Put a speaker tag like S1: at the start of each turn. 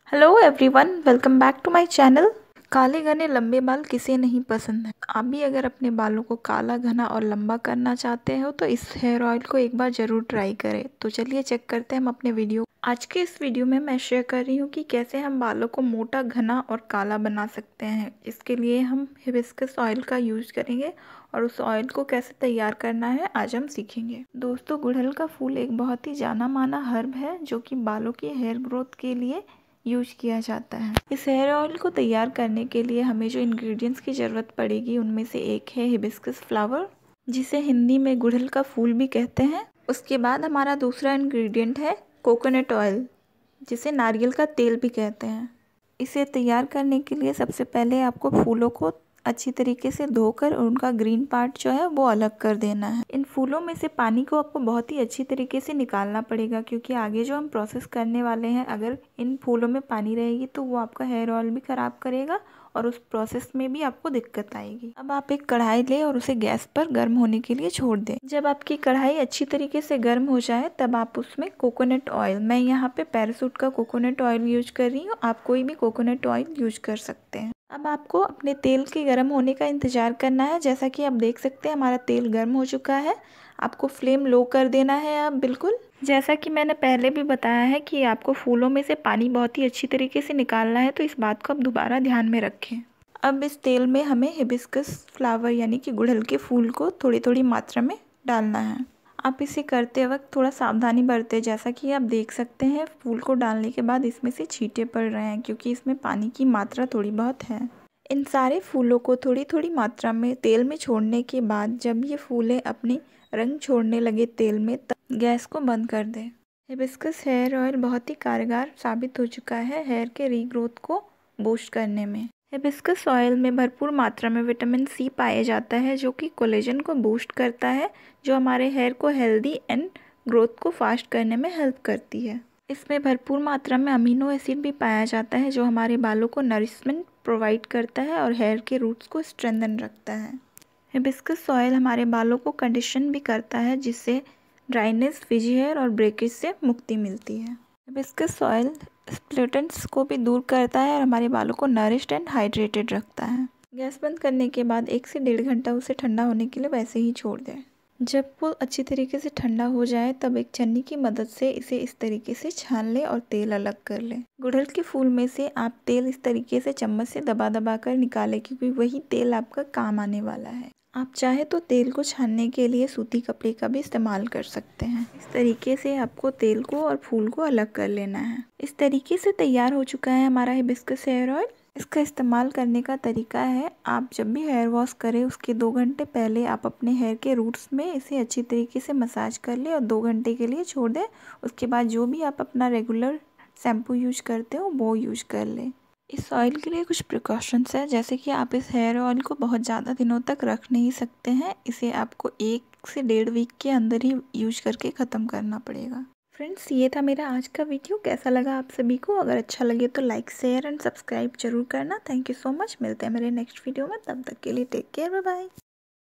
S1: Hello everyone, welcome back to my channel. काले घने लंबे बाल किसे नहीं पसंद है। आप भी अगर अपने बालों को काला घना और लंबा करना चाहते हो तो इस हेयर ऑयल को एक बार ज़रूर ट्राई करें। तो चलिए चेक करते हैं हम अपने वीडियो। आज के इस वीडियो में मैं शेयर कर रही हूँ कि कैसे हम बालों को मोटा, घना और काला बना सकते हैं। इसके लिए हम हिबिस्कस ऑयल का यूज़ करेंगे और उस ऑयल को कैसे तैयार करना है आज हम सीखेंगे। दोस्तों, गुड़हल का फूल एक बहुत ही जाना माना हर्ब है जो कि बालों की हेयर ग्रोथ के लिए यूज किया जाता है। इस हेयर ऑयल को तैयार करने के लिए हमें जो इंग्रेडिएंट्स की ज़रूरत पड़ेगी उनमें से एक है हिबिस्कस फ्लावर, जिसे हिंदी में गुड़हल का फूल भी कहते हैं। उसके बाद हमारा दूसरा इंग्रेडिएंट है कोकोनट ऑयल, जिसे नारियल का तेल भी कहते हैं। इसे तैयार करने के लिए सबसे पहले आपको फूलों को अच्छी तरीके से धोकर उनका ग्रीन पार्ट जो है वो अलग कर देना है। इन फूलों में से पानी को आपको बहुत ही अच्छी तरीके से निकालना पड़ेगा, क्योंकि आगे जो हम प्रोसेस करने वाले हैं अगर इन फूलों में पानी रहेगी तो वो आपका हेयर ऑयल भी ख़राब करेगा और उस प्रोसेस में भी आपको दिक्कत आएगी। अब आप एक कढ़ाई लें और उसे गैस पर गर्म होने के लिए छोड़ दें। जब आपकी कढ़ाई अच्छी तरीके से गर्म हो जाए तब आप उसमें कोकोनट ऑयल, मैं यहाँ पे पैराशूट का कोकोनट ऑयल यूज कर रही हूँ, आप कोई भी कोकोनट ऑयल यूज कर सकते हैं। अब आपको अपने तेल के गर्म होने का इंतज़ार करना है। जैसा कि आप देख सकते हैं हमारा तेल गर्म हो चुका है। आपको फ्लेम लो कर देना है अब बिल्कुल। जैसा कि मैंने पहले भी बताया है कि आपको फूलों में से पानी बहुत ही अच्छी तरीके से निकालना है, तो इस बात को आप दोबारा ध्यान में रखें। अब इस तेल में हमें हिबिस्कस फ्लावर यानी कि गुड़हल के फूल को थोड़ी थोड़ी मात्रा में डालना है। आप इसे करते वक्त थोड़ा सावधानी बरतें। जैसा कि आप देख सकते हैं फूल को डालने के बाद इसमें से छींटे पड़ रहे हैं, क्योंकि इसमें पानी की मात्रा थोड़ी बहुत है। इन सारे फूलों को थोड़ी थोड़ी मात्रा में तेल में छोड़ने के बाद जब ये फूलें अपनी रंग छोड़ने लगे तेल में, तब गैस को बंद कर दें। हिबिस्कस हेयर ऑयल बहुत ही कारगर साबित हो चुका है हेयर के रीग्रोथ को बूस्ट करने में। हिबिस्कस ऑयल में भरपूर मात्रा में विटामिन सी पाया जाता है जो कि कोलेजन को बूस्ट करता है, जो हमारे हेयर को हेल्दी एंड ग्रोथ को फास्ट करने में हेल्प करती है। इसमें भरपूर मात्रा में अमीनो एसिड भी पाया जाता है जो हमारे बालों को नरिशमेंट प्रोवाइड करता है और हेयर के रूट्स को स्ट्रेंथन रखता है। हिबिस्कस ऑयल हमारे बालों को कंडीशन भी करता है, जिससे ड्राइनेस, फ्रिजी हेयर और ब्रेकेज से मुक्ति मिलती है। हिबिस्कस ऑयल स्प्लिटेंट्स को भी दूर करता है और हमारे बालों को नरिश्ड एंड हाइड्रेटेड रखता है। गैस बंद करने के बाद 1 से 1.5 घंटा उसे ठंडा होने के लिए वैसे ही छोड़ दें। जब वो अच्छी तरीके से ठंडा हो जाए तब एक छन्नी की मदद से इसे इस तरीके से छान लें और तेल अलग कर लें। गुड़हल के फूल में से आप तेल इस तरीके से चम्मच से दबा दबा कर निकालें, क्योंकि वही तेल आपका काम आने वाला है। आप चाहे तो तेल को छानने के लिए सूती कपड़े का भी इस्तेमाल कर सकते हैं। इस तरीके से आपको तेल को और फूल को अलग कर लेना है। इस तरीके से तैयार हो चुका है हमारा हिबिस्कस हेयर ऑयल। इसका इस्तेमाल करने का तरीका है, आप जब भी हेयर वॉश करें उसके 2 घंटे पहले आप अपने हेयर के रूट्स में इसे अच्छी तरीके से मसाज कर लें और 2 घंटे के लिए छोड़ दें। उसके बाद जो भी आप अपना रेगुलर शैम्पू यूज करते हो वो यूज कर लें। इस ऑयल के लिए कुछ प्रिकॉशंस है, जैसे कि आप इस हेयर ऑयल को बहुत ज़्यादा दिनों तक रख नहीं सकते हैं। इसे आपको 1 से 1.5 वीक के अंदर ही यूज करके ख़त्म करना पड़ेगा। फ्रेंड्स, ये था मेरा आज का वीडियो। कैसा लगा आप सभी को? अगर अच्छा लगे तो लाइक, शेयर एंड सब्सक्राइब जरूर करना। Thank you so much. मिलते हैं मेरे नेक्स्ट वीडियो में, तब तक के लिए टेक केयर, बाय बाय।